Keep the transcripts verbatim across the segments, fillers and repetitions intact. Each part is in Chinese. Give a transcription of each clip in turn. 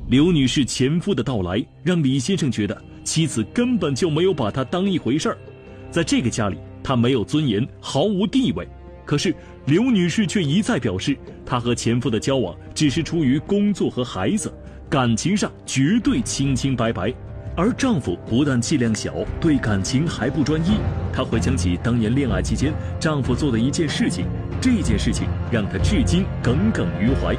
刘女士前夫的到来让李先生觉得妻子根本就没有把他当一回事儿，在这个家里他没有尊严，毫无地位。可是刘女士却一再表示，她和前夫的交往只是出于工作和孩子，感情上绝对清清白白。而丈夫不但气量小，对感情还不专一。她回想起当年恋爱期间丈夫做的一件事情，这件事情让她至今耿耿于怀。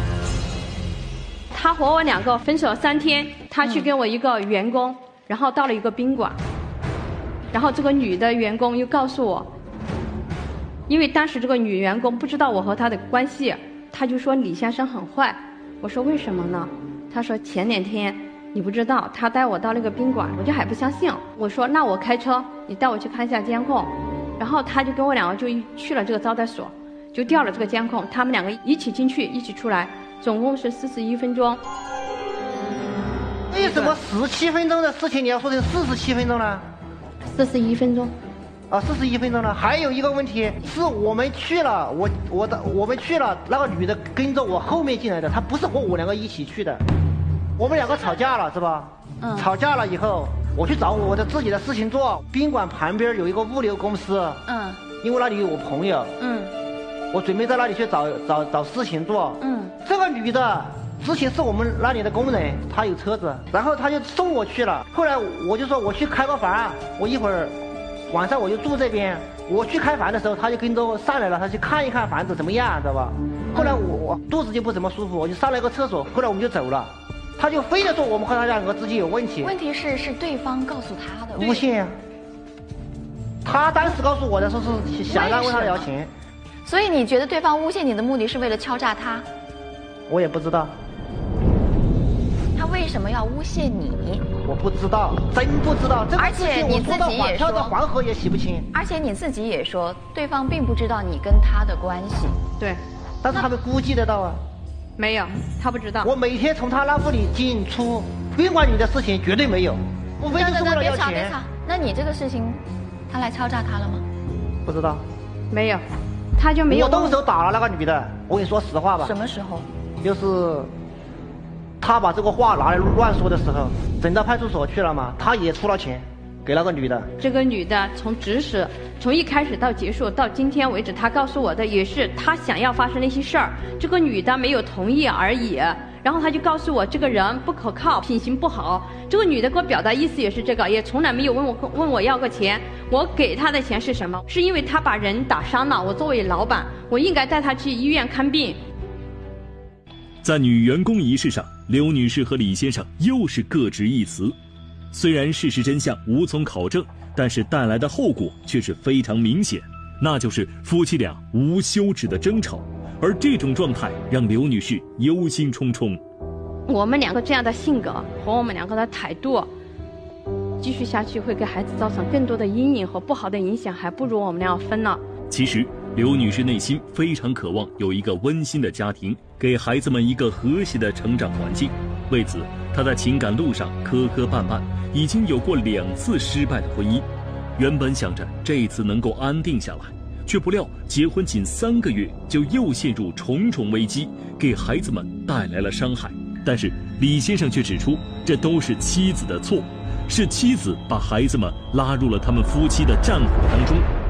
他和我两个分手三天，他去跟我一个员工、嗯、然后到了一个宾馆，然后这个女的员工又告诉我，因为当时这个女员工不知道我和他的关系，他就说李先生很坏。我说为什么呢？他说前两天你不知道，他带我到那个宾馆，我就还不相信。我说那我开车，你带我去看一下监控。然后他就跟我两个就去了这个招待所，就调了这个监控，他们两个一起进去一起出来，总共是四十一分钟。 为什么十七分钟的事情你要说成四十七分钟呢？ 四十一分钟。 啊，四十一分钟了。还有一个问题是我们去了，我我的我们去了，那个女的跟着我后面进来的，她不是和我两个一起去的。我们两个吵架了是吧？嗯。吵架了以后，我去找我的自己的事情做。宾馆旁边有一个物流公司。嗯。因为那里有我朋友。嗯。我准备在那里去找找找事情做。嗯。这个女的之前是我们那里的工人，她有车子，然后她就送我去了。后来我就说我去开个房，我一会儿晚上我就住这边。我去开房的时候，她就跟着我上来了，她去看一看房子怎么样，知道吧？后来我我肚子就不怎么舒服，我就上了一个厕所，后来我们就走了。她就非得说我们和她两个之间有问题。 问题是是对方告诉她的。 诬陷。她当时告诉我的说是想让问她聊钱。 所以你觉得对方诬陷你的目的是为了敲诈他？ 我也不知道。 他为什么要诬陷你？ 我不知道，真不知道。这个而且你自己也说， 跳到黄河也洗不清。 而且你自己也说，对方并不知道你跟他的关系。 对， 但是他们估计得到啊。 没有，他不知道。 我每天从他那屋里进出，宾馆里的事情绝对没有。我非就是为了要钱。 别吵别吵，那你这个事情，他来敲诈他了吗？ 不知道。 没有。他就没有。 我动手打了那个女的，我跟你说实话吧。 什么时候？ 就是他把这个话拿来乱说的时候，整到派出所去了嘛，他也出了钱给那个女的。 这个女的从指使，从一开始到结束到今天为止，她告诉我的也是她想要发生那些事儿，这个女的没有同意而已。然后她就告诉我这个人不可靠，品行不好。这个女的给我表达意思也是这个，也从来没有问我问我要个钱。我给她的钱是什么？是因为她把人打伤了，我作为老板，我应该带她去医院看病。 在女员工一事上，刘女士和李先生又是各执一词。虽然事实真相无从考证，但是带来的后果却是非常明显，那就是夫妻俩无休止的争吵。而这种状态让刘女士忧心忡忡。 我们两个这样的性格和我们两个的态度继续下去会给孩子造成更多的阴影和不好的影响，还不如我们俩分了。 其实刘女士内心非常渴望有一个温馨的家庭，给孩子们一个和谐的成长环境。为此她在情感路上磕磕绊绊，已经有过两次失败的婚姻。原本想着这一次能够安定下来，却不料结婚仅三个月就又陷入重重危机，给孩子们带来了伤害。但是李先生却指出，这都是妻子的错，是妻子把孩子们拉入了他们夫妻的战火当中。